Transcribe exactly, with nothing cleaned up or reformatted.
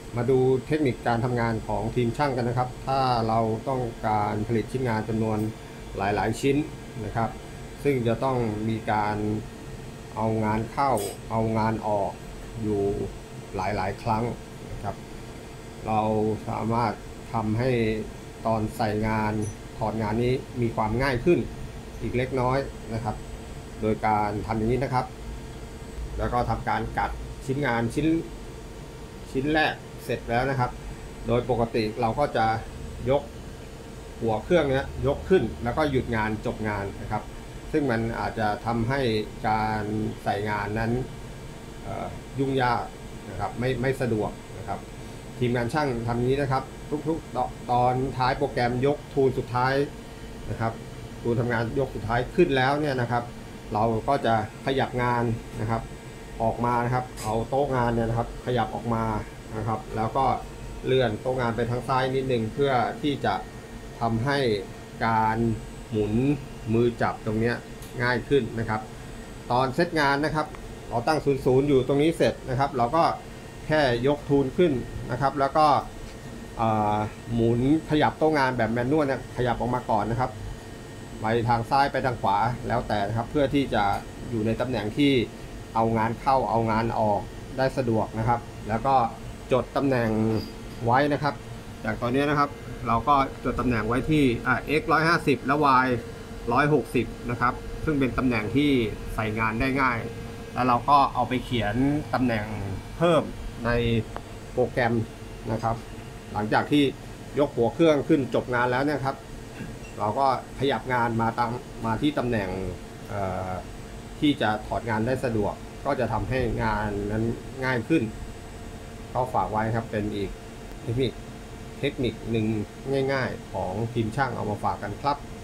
มาดูเทคนิคการทำงานของทีมช่างกันนะครับ ถ้าเราต้องการผลิตชิ้นงานจำนวนหลายๆชิ้นนะครับ ซึ่งจะต้องมีการเอางานเข้าเอางานออกอยู่หลายๆครั้งนะครับ เราสามารถทำให้ตอนใส่งานถอดงานนี้มีความง่ายขึ้นอีกเล็กน้อยนะครับ โดยการทำอย่างนี้นะครับ แล้วก็ทำการกัดชิ้นงานชิ้นชิ้นแรกเสร็จแล้วนะครับ โดยปกติเราก็จะยกหัวเครื่องนี้ยกขึ้นแล้วก็หยุดงานจบงานนะครับ ซึ่งมันอาจจะทำให้การใส่งานนั้นยุ่งยากนะครับไม่ไม่สะดวกนะครับทีมงานช่างทำนี้นะครับทุกๆตอนท้ายโปรแกรมยกทูลสุดท้ายนะครับทูลทำงานยกสุดท้ายขึ้นแล้วเนี่ยนะครับเราก็จะขยับงานนะครับออกมานะครับเอาโต๊ะงานเนี่ยนะครับขยับออกมานะครับแล้วก็เลื่อนโต๊ะงานไปทางซ้ายนิดนึงเพื่อที่จะทำให้การหมุนมือจับตรงนี้ง่ายขึ้นนะครับตอนเซตงานนะครับเราตั้งศูนย์ศูนย์อยู่ตรงนี้เสร็จนะครับเราก็แค่ยกทูลขึ้นนะครับแล้วก็หมุนขยับโต๊ะงานแบบแมนนวลเนี่ยขยับออกมาก่อนนะครับไปทางซ้ายไปทางขวาแล้วแต่นะครับเพื่อที่จะอยู่ในตำแหน่งที่เอางานเข้าเอางานออกได้สะดวกนะครับแล้วก็จดตำแหน่งไว้นะครับอย่างตอนนี้นะครับเราก็จดตำแหน่งไว้ที่ x หนึ่งร้อยห้าสิบและ y หนึ่งร้อยหกสิบนะครับซึ่งเป็นตำแหน่งที่ใส่งานได้ง่ายแล้วเราก็เอาไปเขียนตำแหน่งเพิ่มในโปรแกรมนะครับหลังจากที่ยกหัวเครื่องขึ้นจบงานแล้วเนี่ยครับเราก็ขยับงานมาตามมาที่ตำแหน่งที่จะถอดงานได้สะดวกก็จะทำให้งานนั้นง่ายขึ้นก็ฝากไว้ครับเป็นอีกเทคนิคเทคนิคหนึ่งง่ายๆของทีมช่างเอามาฝากกันครับ